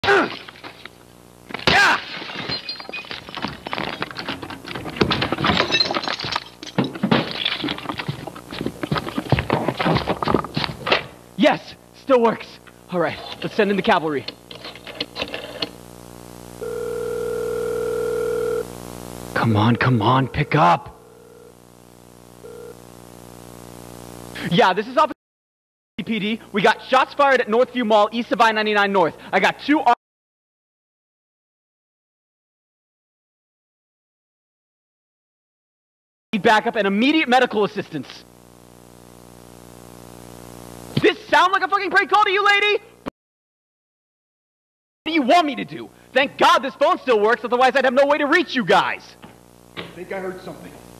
Yes, still works. All right, let's send in the cavalry. Come on, pick up. Yeah, this is Officer PD. We got shots fired at Northview Mall, east of I-99 North. I got 2 backup and immediate medical assistance. This sound like a fucking prank call to you, lady? What do you want me to do? Thank God this phone still works, otherwise I'd have no way to reach you guys. I think I heard something.